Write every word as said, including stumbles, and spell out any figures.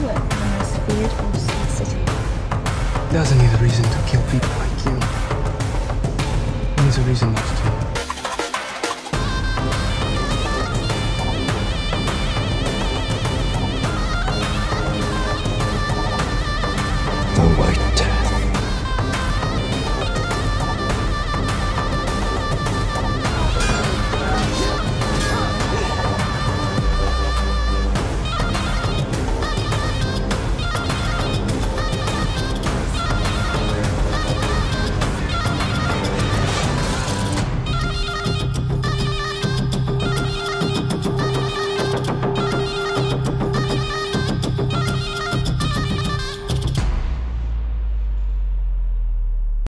Bulllet, the most feared horse in the city. Doesn't need a reason to kill people like you. He needs a reason not to.